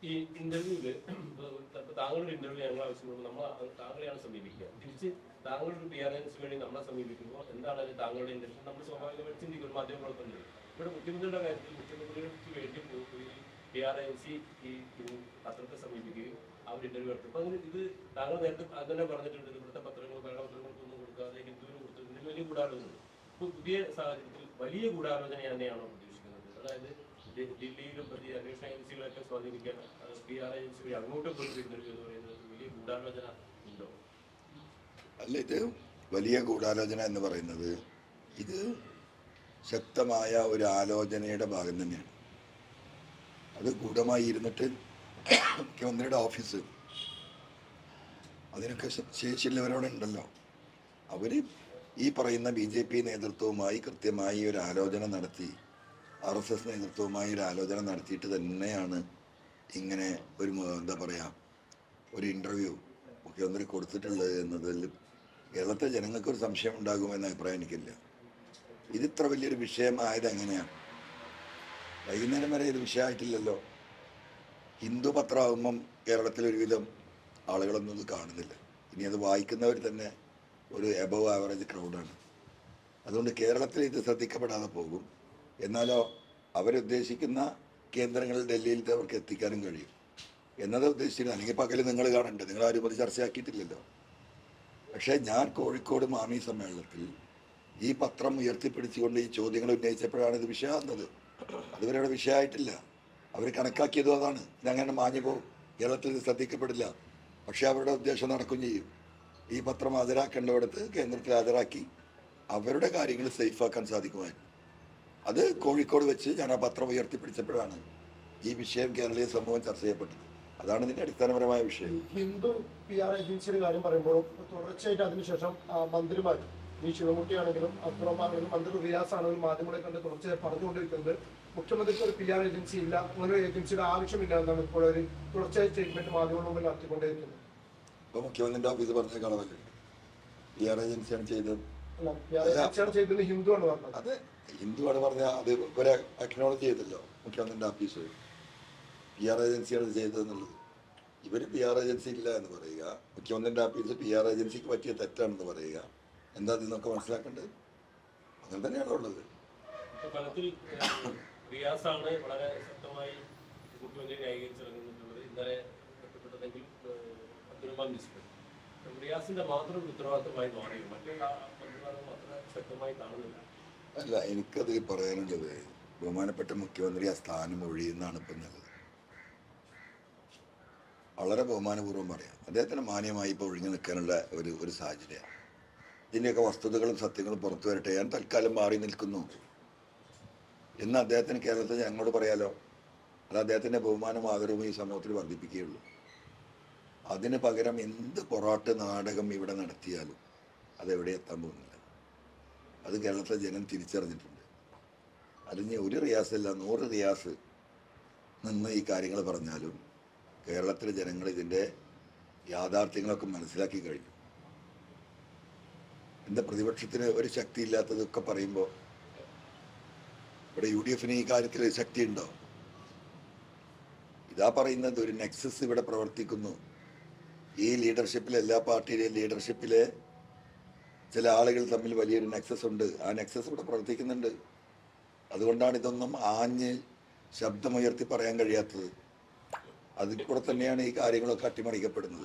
ഈ ഇന്റർവ്യൂല് താങ്കളുടെ ഇന്റർവ്യൂ ഞങ്ങൾ ആവശ്യപ്പെടുമ്പോൾ നമ്മൾ താങ്കളെയാണ് സമീപിക്കുക. തിരിച്ച് താങ്കളുടെ പി ആർ എൻസിന് വേണ്ടി നമ്മളെ സമീപിക്കുമ്പോൾ എന്താണ് താങ്കളുടെ ഇന്റൻഷൻ നമ്മൾ സ്വാഭാവികമായിട്ട് ചിന്തിക്കും. ഒരു മാധ്യമങ്ങളൊക്കെ ഇവിടെ മുഖ്യമന്ത്രിയുടെ കാര്യത്തിൽ മുഖ്യമന്ത്രിക്ക് വേണ്ടി പി ആർ എൻ സി ഈ പത്രത്തെ സമീപിക്കുകയും അവർ ഇന്റർവ്യൂ എടുത്തു. അപ്പൊ അതിന് ഇത് താങ്കൾ നേരത്തെ അങ്ങനെ പറഞ്ഞിട്ടുണ്ട്, ഇവിടുത്തെ പത്രങ്ങൾ മലയാള പത്രങ്ങൾക്കൊന്നും കൊടുക്കാതെ ഹിന്ദുവിന് കൊടുത്തിട്ടുണ്ട്, വലിയ ഗൂഢാലോചന. ഇപ്പൊ പുതിയ സാഹചര്യത്തിൽ വലിയ ഗൂഢാലോചന തന്നെയാണോ പ്രതീക്ഷിക്കുന്നത്? അതായത് ദില്ലിയിലും പ്രതി അന്വേഷണ ഏജൻസികളൊക്കെ സ്വാധീനിക്കാൻ പി ആർ ഏജൻസി വഴി അങ്ങോട്ടും പോയി ഇന്റർവ്യൂ എന്ന് പറയുന്നത് വലിയ ഗൂഢാലോചന ഉണ്ടോ? അല്ല, ഇത് വലിയ ഗൂഢാലോചന എന്ന് പറയുന്നത് ഇത് ശക്തമായ ഒരു ആലോചനയുടെ ഭാഗം തന്നെയാണ്. അത് ഗൂഢമായി ഇരുന്നിട്ട് മുഖ്യമന്ത്രിയുടെ ഓഫീസ് അതിനൊക്കെ ശേഷിയുള്ളവരോടുണ്ടല്ലോ, അവർ ഈ പറയുന്ന BJP നേതൃത്വവുമായി കൃത്യമായി ഒരു ആലോചന നടത്തി, RSS നേതൃത്വവുമായി ഒരു ആലോചന നടത്തിയിട്ട് തന്നെയാണ് ഇങ്ങനെ ഒരു എന്താ പറയുക ഒരു ഇൻ്റർവ്യൂ മുഖ്യമന്ത്രി കൊടുത്തിട്ടുള്ളത് എന്നതിൽ കേരളത്തിലെ ജനങ്ങൾക്കൊരു സംശയം ഉണ്ടാകുമെന്ന അഭിപ്രായം എനിക്കില്ല. ഇതിത്ര വലിയൊരു വിഷയമായത് എങ്ങനെയാണ്? വൈകുന്നേരം വരെ ഇത് വിഷയമായിട്ടില്ലല്ലോ. ഹിന്ദു പത്രമാകുമ്പം കേരളത്തിലൊരുവിധം ആളുകളൊന്നും ഇത് കാണുന്നില്ല. ഇനി അത് വായിക്കുന്നവർ തന്നെ ഒരു എബവ് ആവറേജ് ക്രൗഡാണ്. അതുകൊണ്ട് കേരളത്തിൽ ഇത് ശ്രദ്ധിക്കപ്പെടാതെ പോകും. എന്നാലോ അവരുദ്ദേശിക്കുന്ന കേന്ദ്രങ്ങളിൽ ഡൽഹിയിലത്തെ അവർക്ക് എത്തിക്കാനും കഴിയും എന്നത് ഉദ്ദേശിച്ചിരുന്നു. അല്ലെങ്കിൽ പകല് നിങ്ങൾ കാണണ്ടേ? നിങ്ങളാരും അത് ചർച്ചയാക്കിയിട്ടില്ലല്ലോ. പക്ഷേ ഞാൻ കോഴിക്കോട് മാമി സമ്മേളനത്തിൽ ഈ പത്രം ഉയർത്തിപ്പിടിച്ചുകൊണ്ട് ഈ ചോദ്യങ്ങൾ ഉന്നയിച്ചപ്പോഴാണ് ഇത് വിഷയമാകുന്നത്. അതുവരെ അവിടെ വിഷയമായിട്ടില്ല. അവർ കണക്കാക്കിയതും അതാണ്. ഇതങ്ങനെ മാഞ്ഞു പോകും, കേരളത്തിൽ ഇത് ശ്രദ്ധിക്കപ്പെടില്ല. പക്ഷേ അവരുടെ ഉദ്ദേശം നടക്കും ചെയ്യും. ഈ പത്രം ഹാജരാക്കേണ്ടവിടത്ത് കേന്ദ്രത്തിൽ ഹാജരാക്കി അവരുടെ കാര്യങ്ങൾ സേഫാക്കാൻ സാധിക്കുമായിരുന്നു. അത് കോഴിക്കോട് വെച്ച് ഞാൻ ആ പത്രം ഉയർത്തിപ്പിടിച്ചപ്പോഴാണ് ഈ വിഷയം കേരളീയ സമൂഹം ചർച്ച ചെയ്യപ്പെട്ടത്. അതാണ് ഇതിന്റെ അടിസ്ഥാനപരമായ വിഷയം. ഹിന്ദു PR ഏജൻസിയുടെ കാര്യം പറയുമ്പോൾ തുടർച്ചയായിട്ട് അതിനുശേഷം മന്ത്രിമാർ ഈ ശിവൻകുട്ടിയാണെങ്കിലും അബ്ദുറഹ്മാനാണെങ്കിലും മന്ത്രി റിയാസ് ആണെങ്കിലും മാധ്യമങ്ങളെ കണ്ട് തുടർച്ചയായി പറഞ്ഞുകൊണ്ടിരിക്കുന്നത് മുഖ്യമന്ത്രിക്ക് ഒരു PR ഏജൻസി ഇല്ല, അങ്ങനെ ഒരു ഏജൻസിയുടെ ആവശ്യമില്ല എന്നാണ് ഇപ്പോൾ ഒരു തുടർച്ചയായി സ്റ്റേറ്റ്മെന്റ് മാധ്യമങ്ങളുടെ മുമ്പിൽ നടത്തിക്കൊണ്ടേയിരിക്കുന്നത്. ഇപ്പൊ മുഖ്യമന്ത്രിന്റെ ഓഫീസ് പറഞ്ഞ കാണാമല്ലേ PR ഏജൻസിയാണ് ചെയ്തത്. അല്ല, PR ഏജൻസിയാണ് ചെയ്തത് ഹിന്ദു ആണ് പറഞ്ഞത്. അത് ഹിന്ദുവാണ് പറഞ്ഞ അത് ഇവരെ അക്നോളജ് ചെയ്തല്ലോ മുഖ്യമന്ത്രിന്റെ ഓഫീസ്. PR ഏജൻസിയാണ് ചെയ്തതെന്നുള്ളത്. ഇവർ PR ഏജൻസി ഇല്ല എന്ന് പറയുക, മുഖ്യമന്ത്രിന്റെ ഓഫീസ് PR ഏജൻസിക്ക് പറ്റിയ തെറ്റാണെന്ന് പറയുക. എന്താ ഇതിന്നൊക്കെ മനസ്സിലാക്കേണ്ടത്? അങ്ങനെ തന്നെയാണോ ഉള്ളത്? ഫലത്തിൽ റിയാസാണ് വളരെ ശക്തമായി മുഖ്യമന്ത്രി ന്യായീകരിച്ചിറങ്ങുന്നത്. ഇന്നലെ ബന്ധപ്പെട്ടതെങ്കിൽ റിയാസിന്റെ മാത്രം ഉത്തരവാദിത്തമായി മാറിയും മറ്റേ മന്ത്രിമാരും അത്ര ശക്തമായി കാണുന്നില്ല. അല്ല, എനിക്കത് പറയാനുള്ളത് ബഹുമാനപ്പെട്ട മുഖ്യമന്ത്രി ആ സ്ഥാനം ഒഴിയുന്നതാണ് ഇപ്പം നല്ലത്. വളരെ ബഹുമാനപൂർവ്വം പറയാം, അദ്ദേഹത്തിന് മാന്യമായി ഇപ്പോൾ ഒഴിഞ്ഞു നിൽക്കാനുള്ള ഒരു സാഹചര്യമാണ്. ഇതിൻ്റെയൊക്കെ വസ്തുതകളും സത്യങ്ങളും പുറത്തു വരട്ടെ, ഞാൻ തൽക്കാലം മാറി നിൽക്കുന്നു എന്ന് അദ്ദേഹത്തിന് കേരളത്തിൽ ഞങ്ങളോട് പറയാലോ. അത് അദ്ദേഹത്തിൻ്റെ ബഹുമാനം ആദരവും ഈ സമൂഹത്തിൽ വർദ്ധിപ്പിക്കുകയുള്ളൂ. അതിന് പകരം എന്ത് പൊറാട്ട് നാടകം ഇവിടെ നടത്തിയാലും അതെവിടെ എത്താൻ പോകുന്നില്ല. അത് കേരളത്തിലെ ജനം തിരിച്ചറിഞ്ഞിട്ടുണ്ട്. അതിന് ഒരു റിയാസല്ല 100 റിയാസ് നിന്ന് ഈ കാര്യങ്ങൾ പറഞ്ഞാലും കേരളത്തിലെ ജനങ്ങൾ ഇതിൻ്റെ യാഥാർത്ഥ്യങ്ങളൊക്കെ മനസ്സിലാക്കി കഴിഞ്ഞു. എന്താ പ്രതിപക്ഷത്തിന് ഒരു ശക്തി ഇല്ലാത്തതൊക്കെ പറയുമ്പോൾ ഇവിടെ UDF-ന് ഈ കാര്യത്തിൽ ശക്തി ഉണ്ടോ? ഇതാ പറയുന്നത്, ഒരു നെക്സസ് ഇവിടെ പ്രവർത്തിക്കുന്നു. ഈ ലീഡർഷിപ്പിലെ എല്ലാ പാർട്ടിയിലെയും ലീഡർഷിപ്പിലെ ചില ആളുകൾ തമ്മിൽ വലിയൊരു നെക്സസ് ഉണ്ട്. ആ നെക്സസ് ഇവിടെ പ്രവർത്തിക്കുന്നുണ്ട്. അതുകൊണ്ടാണ് ഇതൊന്നും ആഞ്ഞ് ശബ്ദമുയർത്തി പറയാൻ കഴിയാത്തത്. അതിൽ കൂടെ തന്നെയാണ് ഈ കാര്യങ്ങളൊക്കെ അട്ടിമറിക്കപ്പെടുന്നത്.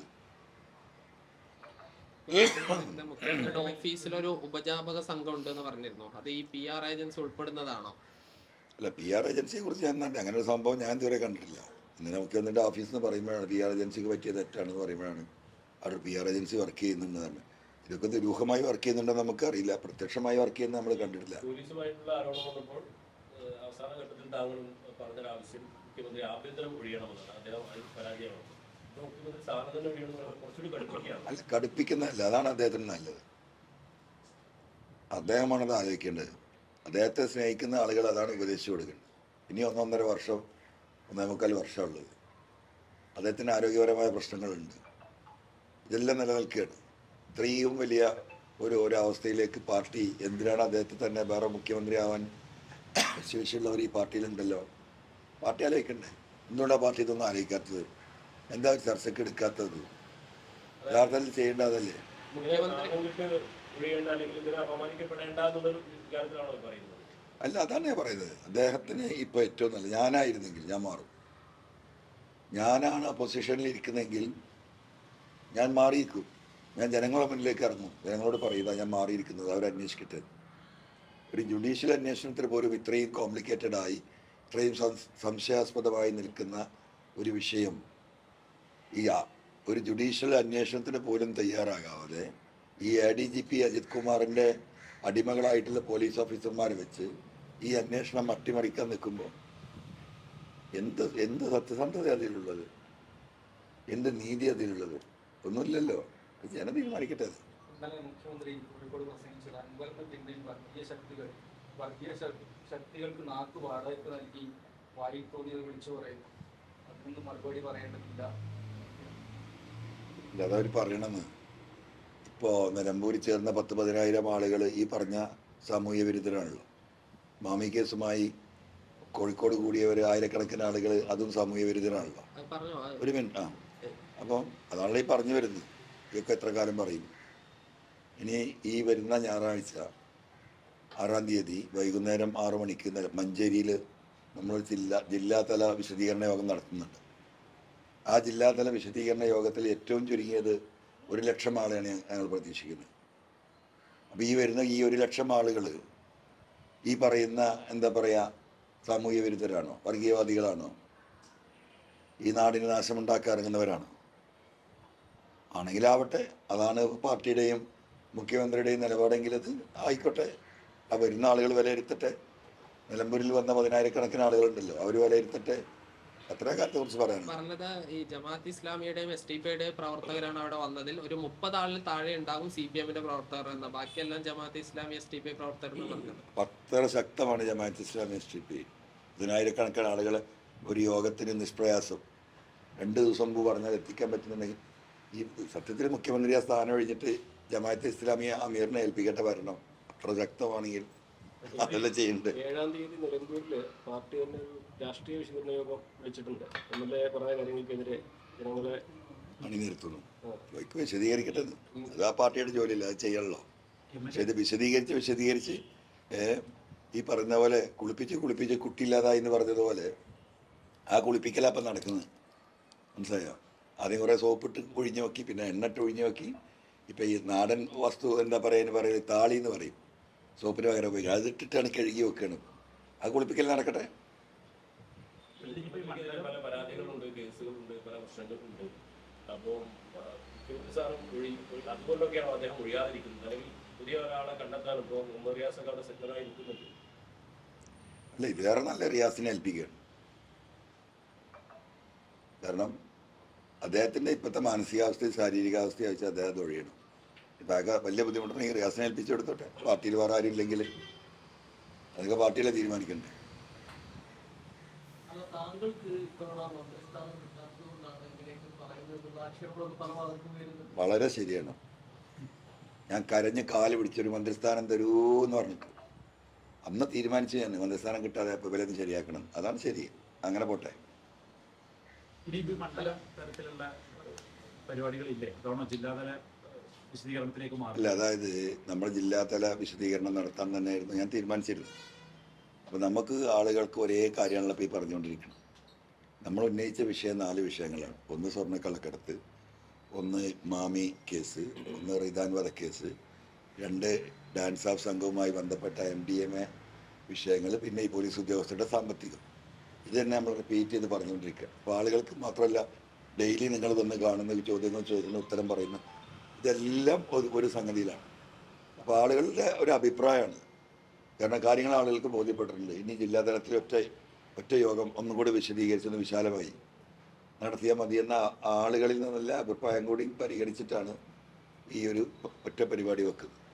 മുഖ്യമന്ത്രിയുടെ ഓഫീസിലൊരു ഉപജാപക സംഘം ഉണ്ടെന്ന് പറഞ്ഞിരുന്നു. അത് ഈ PR ഏജൻസി ഉൾപ്പെടുന്നതാണോ? അല്ല, PR ഏജൻസിയെ കുറിച്ച് ഞാൻ അങ്ങനെ ഒരു സംഭവം ഞാൻ ഇതുവരെ കണ്ടിട്ടില്ല. ഇന്നലെ മുഖ്യമന്ത്രിയുടെ ഓഫീസിൽ നിന്ന് പറയുമ്പോഴാണ് PR ഏജൻസിക്ക് പറ്റിയ തെറ്റാണെന്ന് പറയുമ്പോഴാണ് അവിടെ PR ഏജൻസി വർക്ക് ചെയ്യുന്നുണ്ട് തന്നെ. ഇതൊക്കെ ദുരൂഹമായി വർക്ക് ചെയ്യുന്നുണ്ടെന്ന് നമുക്കറിയില്ല, പ്രത്യക്ഷമായി വർക്ക് ചെയ്യുന്നത് നമ്മൾ കണ്ടിട്ടില്ല. പോലീസുമായിട്ടുള്ള ആരോപണം വന്നപ്പോൾ അവസാന ഘട്ടത്തിൽ താങ്കൾ പറഞ്ഞൊരു ആവശ്യം മുഖ്യമന്ത്രി ആഭ്യന്തരം ഒഴിയണമെന്നാണ്. അദ്ദേഹം പരാജയമാണ്. മുഖ്യമന്ത്രി സാധനം ഒഴിയണമെന്ന് കുറച്ചുകൂടി കടുപ്പിക്കുകയാണ്. അല്ല, കടുപ്പിക്കുന്നതല്ല, അതാണ് അദ്ദേഹത്തിന് നല്ലത്. അദ്ദേഹമാണത് ആലോചിക്കേണ്ടത്. അദ്ദേഹത്തെ സ്നേഹിക്കുന്ന ആളുകൾ അതാണ് ഉപദേശിച്ചു കൊടുക്കേണ്ടത്. ഇനി 1.5 വർഷം 1.25 വർഷമുള്ളത്. അദ്ദേഹത്തിന് ആരോഗ്യപരമായ പ്രശ്നങ്ങളുണ്ട്. ഇതെല്ലാം നിലനിൽക്കുകയാണ്. ഇത്രയും വലിയ ഒരു അവസ്ഥയിലേക്ക് പാർട്ടി എന്തിനാണ് അദ്ദേഹത്തെ തന്നെ വേറെ മുഖ്യമന്ത്രി ആവാൻ ശേഷിയുള്ളവർ ഈ പാർട്ടിയിലുണ്ടല്ലോ. പാർട്ടി ആലോചിക്കണ്ടേ? എന്തുകൊണ്ടാണ് പാർട്ടി ഇതൊന്നും ആലോചിക്കാത്തത്? എന്താ ചർച്ചയ്ക്ക് എടുക്കാത്തത്? യഥാർത്ഥത്തിൽ ചെയ്യേണ്ട അതല്ലേ? അല്ല, അതാണ് ഞാൻ പറയുന്നത്. അദ്ദേഹത്തിന് ഇപ്പോൾ ഏറ്റവും നല്ല, ഞാനായിരുന്നെങ്കിൽ ഞാൻ മാറും. ഞാനാണ് പൊസിഷനിൽ ഇരിക്കുന്നതെങ്കിൽ ഞാൻ മാറിയിരിക്കും. ഞാൻ ജനങ്ങളുടെ മുന്നിലേക്ക് ഇറങ്ങും, ജനങ്ങളോട് പറയുക ഞാൻ മാറിയിരിക്കുന്നത്, അവരന്വേഷിക്കട്ടെ. ഒരു ജുഡീഷ്യൽ അന്വേഷണത്തിന് പോലും ഇത്രയും കോംപ്ലിക്കേറ്റഡായി, ഇത്രയും സംശയാസ്പദമായി നിൽക്കുന്ന ഒരു വിഷയം ഒരു ജുഡീഷ്യൽ അന്വേഷണത്തിന് പോലും തയ്യാറാകാതെ ഈ ADGP അജിത് കുമാറിൻ്റെ അടിമകളായിട്ടുള്ള പോലീസ് ഓഫീസർമാരെ വെച്ച് ഈ അന്വേഷണം അട്ടിമറിക്കാൻ നിൽക്കുമ്പോൾ എന്ത് സത്യസന്ധത അതിലുള്ളത്? എന്ത് നീതി അതിലുള്ളത്? ഒന്നുമില്ലല്ലോ. ജനം തീരുമാനിക്കട്ടെ അത്. ഇന്നലെ മുഖ്യമന്ത്രി കോഴിക്കോട് പ്രസംഗിച്ചത് അൻവറിന് പിന്നിൽ വർഗീയ ശക്തികൾക്ക് നാക്ക് വാടകയ്ക്ക് നൽകി വായി തോന്നിയത് വിളിച്ചു പറയുന്നു. അതിനൊന്നും മറുപടി പറയേണ്ടതില്ല. അതവർ പറയണമെന്ന്. ഇപ്പോൾ നിലമ്പൂരിൽ ചേർന്ന 10,000-10,000 ആളുകൾ ഈ പറഞ്ഞ സാമൂഹ്യ വിരുദ്ധരാണല്ലോ. മാമി കേസുമായി കോഴിക്കോട് കൂടിയവർ ആയിരക്കണക്കിന് ആളുകൾ, അതും സാമൂഹ്യ വിരുദ്ധരാണല്ലോ. ഒരു മിനിറ്റ്. അപ്പം അതാണല്ലോ ഈ പറഞ്ഞു വരുന്നത്. ഇതൊക്കെ എത്ര കാലം പറയും? ഇനി ഈ വരുന്ന ഞായറാഴ്ച 6-ാം തീയതി വൈകുന്നേരം 6 മണിക്ക് മഞ്ചേരിയിൽ നമ്മൾ ജില്ലാതല വിശദീകരണ യോഗം നടത്തുന്നുണ്ട്. ആ ജില്ലാതല വിശദീകരണ യോഗത്തിൽ ഏറ്റവും ചുരുങ്ങിയത് 1,00,000 ആളെയാണ് ഞങ്ങൾ പ്രതീക്ഷിക്കുന്നത്. അപ്പോൾ ഈ വരുന്ന ഈ 1,00,000 ആളുകൾ ഈ പറയുന്ന എന്താ പറയുക സാമൂഹ്യ വിരുദ്ധരാണോ, വർഗീയവാദികളാണോ, ഈ നാടിന് നാശമുണ്ടാക്കാൻ ഇറങ്ങുന്നവരാണോ? ആണെങ്കിലാവട്ടെ, അതാണ് പാർട്ടിയുടെയും മുഖ്യമന്ത്രിയുടെയും നിലപാടെങ്കിൽ അത് ആയിക്കോട്ടെ. ആ വരുന്ന ആളുകൾ വിലയിരുത്തട്ടെ. നിലമ്പൂരിൽ വന്ന 10,000-കണക്കിന് ആളുകളുണ്ടല്ലോ, അവർ വിലയിരുത്തട്ടെ. അത്ര കാര്യത്തെ കുറിച്ച് പറയാനുണ്ട്. പറഞ്ഞത് ഈ ജമാഅത്ത് ഇസ്ലാമിയുടെയും SDPയുടെയും പ്രവർത്തകരാണ് അവിടെ വന്നതിൽ ഒരു 30 ആളിൽ താഴെ ഉണ്ടാകും CPM-ന്റെ പ്രവർത്തകർ എന്ന, ബാക്കിയെല്ലാം ജമാഅത്ത് ഇസ്ലാമി SDPI പ്രവർത്തകർ പറഞ്ഞത്. അത്ര ശക്തമാണ് ജമാഅത്ത് ഇസ്ലാമി SDPI. 10,000-കണക്കിന് ആളുകളെ ഒരു യോഗത്തിന് നിഷ്പ്രയാസം 2 ദിവസം മുമ്പ് പറഞ്ഞാൽ എത്തിക്കാൻ പറ്റുന്നുണ്ടെങ്കിൽ, ഈ സത്യത്തിൽ മുഖ്യമന്ത്രി ആ സ്ഥാനം ഒഴിഞ്ഞിട്ട് ജമാഅത്ത് ഇസ്ലാമിയെ അമീറിനെ ഏൽപ്പിക്കേണ്ട വരണം. അത്ര ശക്തമാണെങ്കിൽ അതെല്ലാം ചെയ്യുന്നുണ്ട്. 7-ാം തീയതി നിലമ്പൂരിൽ പാർട്ടി തന്നെ ഒരു രാഷ്ട്രീയ വിശദീകരണ യോഗം വിളിച്ചിട്ടുണ്ട്. നമ്മളെ കുറേ കാര്യങ്ങൾക്കെതിരെ ജനങ്ങളെ അണിനിരത്തുന്നു. വിശദീകരിക്കട്ടെ. അത് ആ പാർട്ടിയുടെ ജോലിയില്ല, അത് ചെയ്യണല്ലോ. പക്ഷെ ഇത് വിശദീകരിച്ച് ഈ പറഞ്ഞ പോലെ കുളിപ്പിച്ച് കുട്ടിയില്ലാതായി എന്ന് പറഞ്ഞതുപോലെ ആ കുളിപ്പിക്കലപ്പം നടക്കുന്നത്. മനസ്സിലായോ? ആദ്യം കുറേ സോപ്പിട്ട് ഒഴിഞ്ഞു നോക്കി, പിന്നെ എണ്ണിട്ട് ഒഴിഞ്ഞു നോക്കി. ഇപ്പം ഈ നാടൻ വസ്തു എന്താ പറയുന്നത് താളി എന്ന് പറയും, സോപ്പിന് പകരം ഉപയോഗിക്കുക. അതിട്ടിട്ടാണ് കഴുകി വെക്കണം. ആ കുളിപ്പിക്കൽ നടക്കട്ടെ. പല പരാതികളുണ്ട്, കേസുകളുണ്ട്, പല പ്രശ്നങ്ങളുണ്ട്. അപ്പോൾ അതുകൊണ്ടൊക്കെയാണ് അദ്ദേഹം ഒഴിയാതിരിക്കുന്നത്. അല്ലെങ്കിൽ പുതിയ ഒരാളെ കണ്ടെത്താൻ ഇപ്പോൾ മുഹമ്മദ് റിയാസൊക്കെ അവിടെ സെക്ടറായി നിൽക്കുന്നുണ്ട്. അല്ല, ഇതിലേറെ നല്ല റിയാസിനെ ഏൽപ്പിക്കുകയാണ്. കാരണം അദ്ദേഹത്തിൻ്റെ ഇപ്പോഴത്തെ മാനസികാവസ്ഥയും ശാരീരികാവസ്ഥയും വെച്ചാൽ അദ്ദേഹത്തെ ഒഴിയണം. ഇപ്പം ആകെ വലിയ ബുദ്ധിമുട്ടുണ്ടെങ്കിൽ റിയാസിനെ ഏൽപ്പിച്ചു കൊടുത്തോട്ടെ. പാർട്ടിയിൽ വേറെ ആരും ഇല്ലെങ്കിൽ അതൊക്കെ പാർട്ടിയിലെ തീരുമാനിക്കണ്ടേ. വളരെ ശരിയാണ്. ഞാൻ കരഞ്ഞ് കാല് പിടിച്ചൊരു മന്ത്രിസ്ഥാനം തരൂ എന്ന് പറഞ്ഞിട്ട് അന്ന് തീരുമാനിച്ചു. ഞാൻ മന്ത്രിസ്ഥാനം കിട്ടാതെ അപ്പോൾ വിലന്ന് ശരിയാക്കണം. അതാണ് ശരി. അങ്ങനെ പോട്ടെ. മണ്ഡലം തരത്തിലുള്ള പരിപാടികളില്ലേ? ജില്ലാതല വിശദീകരണത്തിലേക്ക് മാറി. അല്ല, അതായത് നമ്മുടെ ജില്ലാതല വിശദീകരണം നടത്താൻ തന്നെയായിരുന്നു ഞാൻ തീരുമാനിച്ചിരുന്നത്. അപ്പോൾ നമുക്ക് ആളുകൾക്ക് ഒരേ കാര്യമാണല്ലോ ഇപ്പോൾ ഈ പറഞ്ഞുകൊണ്ടിരിക്കണം. നമ്മൾ ഉന്നയിച്ച വിഷയം 4 വിഷയങ്ങളാണ്. ഒന്ന് സ്വർണ്ണക്കള്ളക്കടത്ത്, ഒന്ന് മാമി കേസ്, ഒന്ന് റിദാൻ വധക്കേസ്, 2 ഡാൻസ് ഓഫ് സംഘവുമായി ബന്ധപ്പെട്ട MDMA വിഷയങ്ങൾ, പിന്നെ ഈ പോലീസ് ഉദ്യോഗസ്ഥരുടെ സാമ്പത്തികം. ഇത് തന്നെ നമ്മൾ റിപ്പീറ്റ് ചെയ്ത് പറഞ്ഞുകൊണ്ടിരിക്കുക. അപ്പോൾ ആളുകൾക്ക് മാത്രമല്ല, ഡെയിലി നിങ്ങൾ വന്ന് കാണുന്ന ചോദ്യത്തിന് ഉത്തരം പറയുന്ന ഇതെല്ലാം ഒരു സംഗതിയിലാണ്. അപ്പോൾ ആളുകളുടെ ഒരു അഭിപ്രായമാണ്. കാരണം കാര്യങ്ങൾ ആളുകൾക്ക് ബോധ്യപ്പെട്ടിട്ടുണ്ട്. ഇനി ജില്ലാതലത്തിൽ ഒറ്റ യോഗം ഒന്നും കൂടി വിശദീകരിച്ചൊന്ന് വിശാലമായി നടത്തിയാൽ മതിയെന്ന ആളുകളിൽ നിന്നുള്ള അഭിപ്രായം കൂടി പരിഗണിച്ചിട്ടാണ് ഈ ഒരു ഒറ്റ പരിപാടി വെക്കുന്നത്.